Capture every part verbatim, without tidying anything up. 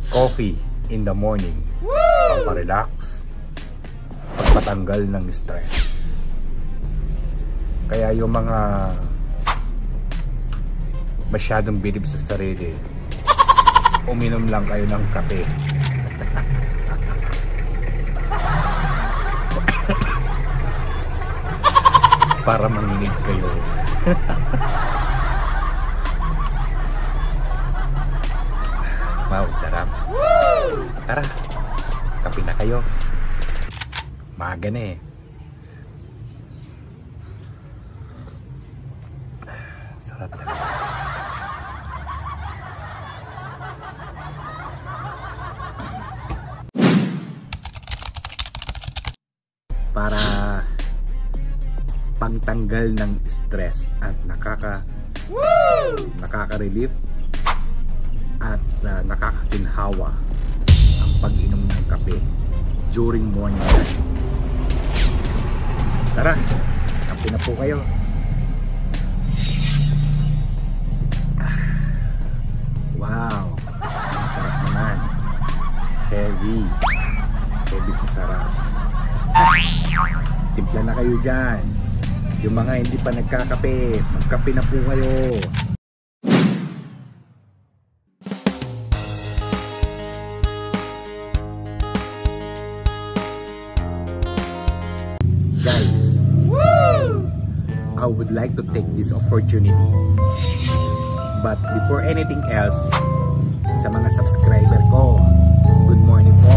Coffee in the morning. Pamparelax, pagpatanggal ng stress. Kaya yung mga masyadong bilib sa sarili, uminom lang kayo ng kape. Para manginig kayo. Wow, sarap. Tara, kape na kayo. Maaga na eh. Sarap talaga. Para pangtanggal ng stress at nakaka nakaka-relieve at uh, nakakaginhawa ang pag-inom ng kape during morning time. Tara, kape na po kayo. Wow, ang sarap naman. Heavy. Heavy sa sarap. Timpla na kayo dyan. Yung mga hindi pa nagkakape, magkape na po kayo. Guys, I would like to take this opportunity. But before anything else, sa mga subscriber ko, good morning po.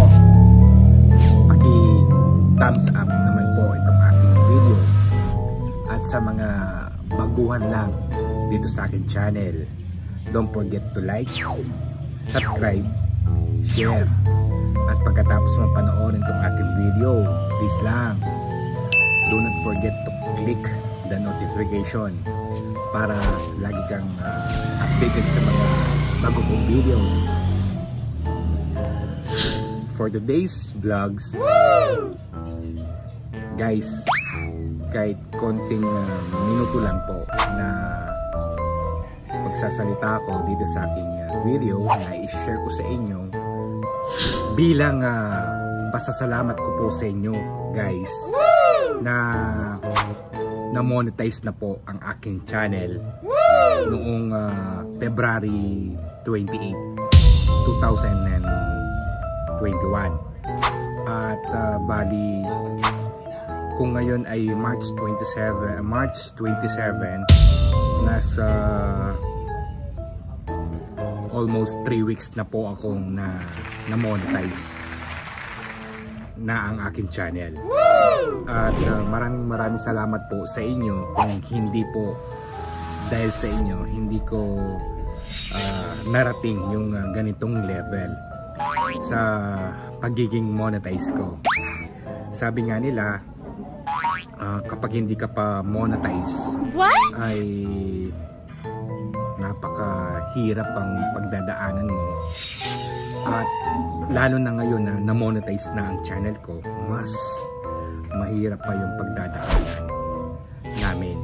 Paki-thumbs up naman po itong aking video. At sa mga baguhan lang dito sa akin channel, don't forget to like, subscribe, share. At pagkatapos mo panoorin itong aking video, please lang, do not forget to click the notification para lagi kang uh, updated sa mga bago kong videos. For today's vlogs, guys, kahit konting uh, minuto lang po na magsasalita ako dito sa aking uh, video na i-share ko sa inyo bilang uh, pasasalamat ko po sa inyo, guys, na na-monetize na po ang aking channel noong uh, February twenty-eighth, two thousand twenty-one. At uh, bali, kung ngayon ay March twenty-seven, March twenty-seven, nasa almost three weeks na po akong na na-monetize na ang aking channel. At uh, maraming maraming salamat po sa inyo. Kung hindi po dahil sa inyo, hindi ko uh, narating yung uh, ganitong level sa pagiging monetize ko. Sabi nga nila, uh, kapag hindi ka pa monetize, what? Ay napakahirap ang pagdadaanan mo. At lalo na ngayon na na-monetize na ang channel ko, mas mahirap pa yung pagdadaanan namin.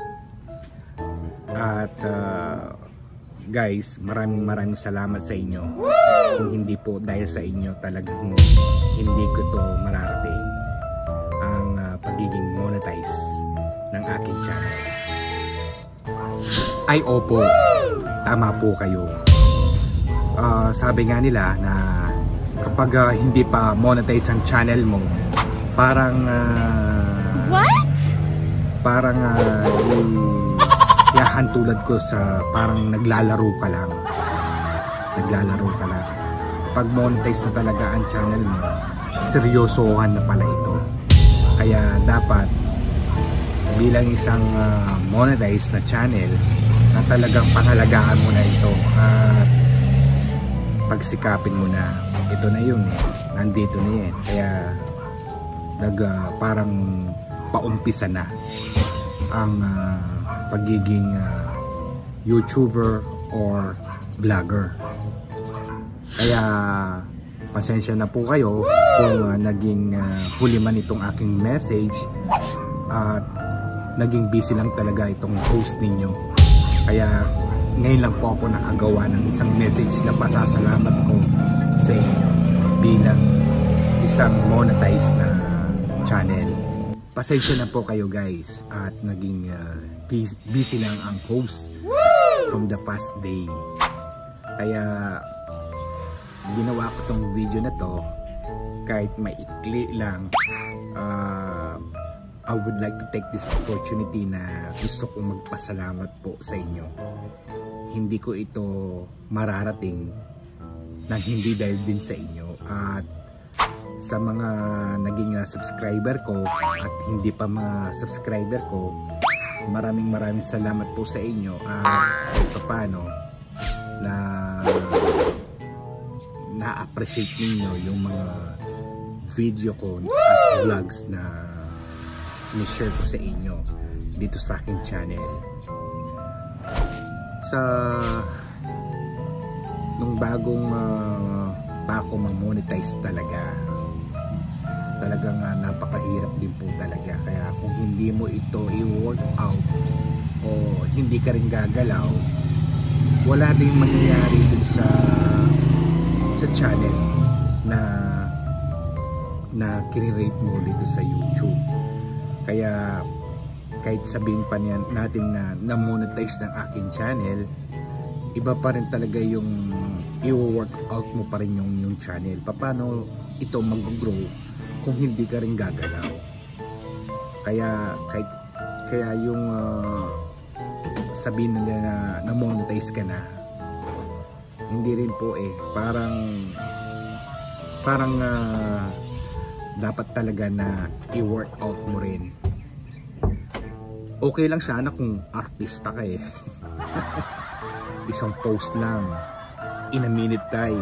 At uh, guys, maraming maraming salamat sa inyo. Kung hindi po dahil sa inyo, talagang hindi ko to mararating ang uh, pagiging monetize ng aking channel. Ay opo, tama po kayo. Uh, sabi nga nila na kapag uh, hindi pa monetize ang channel mo, parang uh, what? Parang uh, yahan tulad ko sa parang naglalaro ka lang. Naglalaro ka lang. Pag monetize na talaga ang channel mo, seryosohan na pala ito. Kaya dapat bilang isang uh, monetize na channel na talagang pangalagaan mo na ito at pagsikapin mo na. Ito na yun eh, nandito na yan. Kaya nag uh, parang paumpisa na ang uh, pagiging uh, YouTuber or vlogger. Kaya pasensya na po kayo kung uh, naging uh, huli man itong aking message at naging busy lang talaga itong host ninyo. Kaya ngayon lang po ako nakagawa ng isang message na pasasalamat ko sa inyo bilang isang monetized na channel. Pasensya na po kayo guys at naging uh, busy lang ang host from the past day. Kaya ginawa ko tong video na to kahit maikli lang. uh, I would like to take this opportunity na gusto kong magpasalamat po sa inyo. Hindi ko ito mararating nang hindi dahil din sa inyo, at sa mga naging uh, subscriber ko at hindi pa mga subscriber ko, maraming maraming salamat po sa inyo. At ito paano na na-appreciate ninyo yung mga video ko at vlogs na ni-share ko sa inyo dito sa aking channel. Sa nung bagong uh, pa ako ma-monetize talaga, talagang uh, napakahirap din po talaga. Kaya kung hindi mo ito i-work out o hindi ka rin gagalaw, wala ding mangyayari dun sa sa channel na na kire-rate mo dito sa YouTube. Kaya kahit sabihin pa niyan natin na na-monetize ng aking channel, iba pa rin talaga yung i-work out mo pa rin yung, yung channel. Paano ito mag-grow kung hindi ka rin gagalaw? Kaya kahit kaya yung uh, sabihin nila na na-monetize ka na, hindi rin po eh. Parang parang uh, dapat talaga na i-work out mo rin. Okay lang sana kung artista ka eh. Isang post lang in a minute time,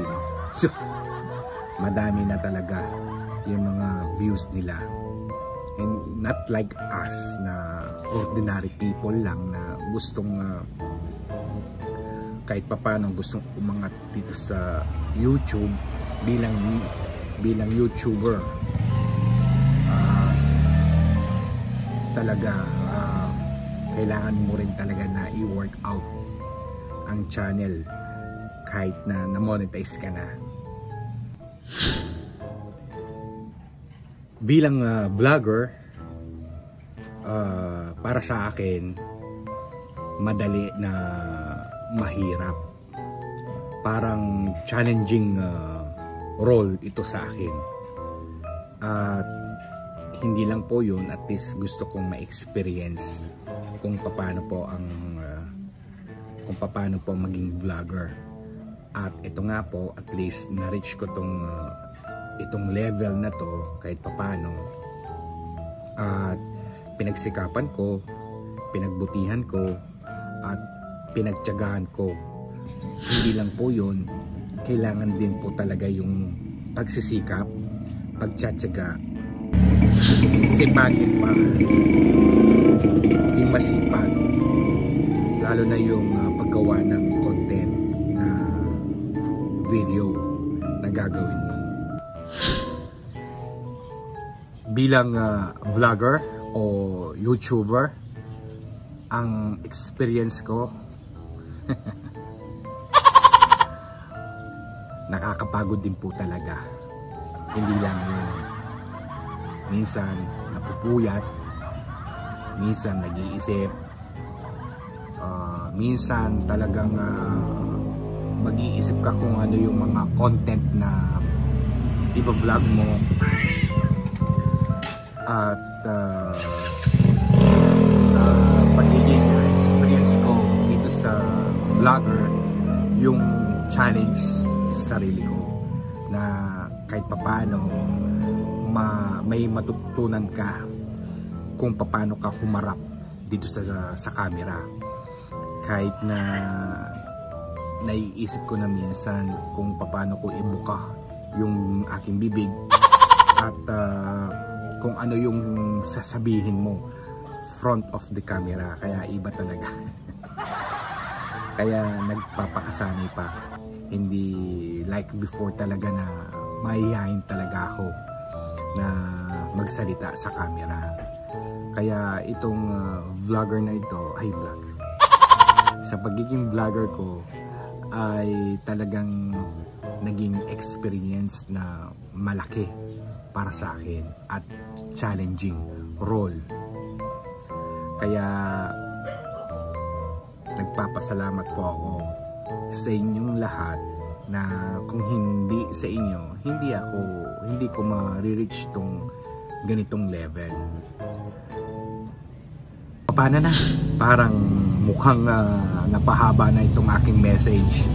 madami na talaga yung mga views nila. And not like us na ordinary people lang na gustong uh, kahit papaano gustong umangat dito sa YouTube bilang bilang YouTuber. Uh, talaga uh, kailangan mo rin talaga na i-work out ang channel kahit na na-monetize ka na. Bilang uh, vlogger, uh, para sa akin madali na mahirap. Parang challenging uh, role ito sa akin. At uh, hindi lang po yun, at least gusto kong ma-experience kung paano po ang uh, kung paano po maging vlogger. At ito nga po, at least na-reach ko tong uh, itong level na to kahit paano. At pinagsikapan ko, pinagbutihan ko, at pinagtiyagaan ko. Hindi lang po yun, kailangan din po talaga yung pagsisikap, pagtsatsaga, sipagin pa, yung masipag, lalo na yung uh, paggawa ng content na video na gagawin mo. Bilang uh, vlogger o YouTuber, ang experience ko nakakapagod din po talaga. Hindi lang yung minsan napupuyat, minsan nag-iisip, uh, minsan talagang uh, mag-iisip ka kung ano yung mga content na i-vlog mo. At uh, sa pagiging experience ko dito sa vlogger, yung challenge sa sarili ko na kahit papaano ma may matutunan ka kung paano ka humarap dito sa sa camera. Kahit na naiisip ko na minsan kung paano ko ibuka yung aking bibig at uh, kung ano yung sasabihin mo front of the camera. Kaya iba talaga. Kaya nagpapakasanay pa. Hindi like before talaga na mahihayin talaga ako na magsalita sa camera. Kaya itong uh, vlogger na ito, ay vlogger. Sa pagiging vlogger ko, ay talagang naging experience na malaki para sa akin at challenging role. Kaya nagpapasalamat po ako sa inyong lahat na kung hindi sa inyo, hindi ako, hindi ko ma-reach tong ganitong level. Paano na? Parang mukhang uh, napahaba na itong aking message.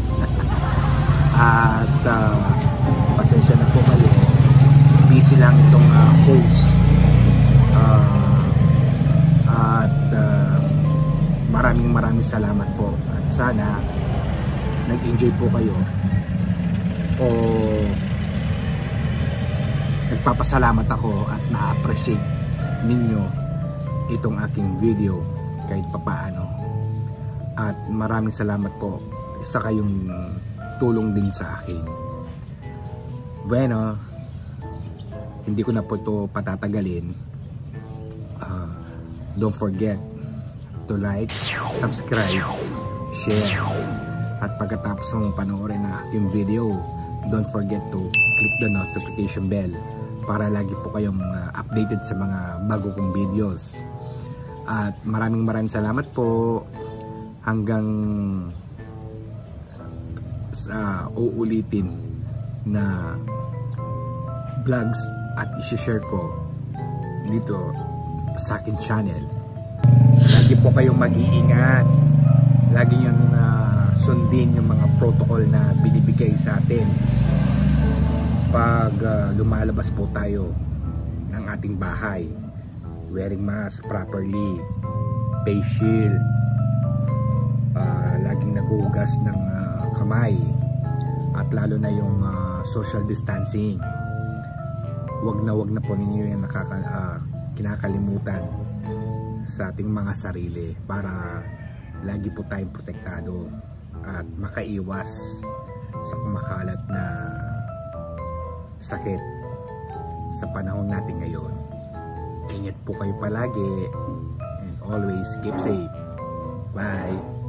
At uh, pasensya na po kayo. Busy lang itong uh, host. Uh, at uh, maraming maraming salamat po. At sana nag-enjoy po kayo. O nagpapasalamat ako at na-appreciate ninyo itong aking video kahit papaano. At maraming salamat po sa kayong tulong din sa akin. Bueno, hindi ko na po ito patatagalin. Uh, don't forget to like, subscribe, share. At pagkatapos mong panoorin na yung video, don't forget to click the notification bell para lagi po kayong uh, updated sa mga bago kong videos. At maraming maraming salamat po. Hanggang sa uh, uulitin na vlogs at i-share ko dito sa akin channel. Lagi po kayong mag-iingat. Lagi yung uh, sundin yung mga protocol na binibigay sa atin pag uh, lumalabas po tayo ng ating bahay. Wearing mask properly, face shield, uh, laging naghuhugas ng uh, kamay, at lalo na yung uh, social distancing. Wag na wag na po ninyo yung nakaka, uh, kinakalimutan sa ating mga sarili para lagi po tayong protektado at makaiwas sa kumakalat na sakit sa panahon natin ngayon. Ingat po kayo palagi and always keep safe. Bye!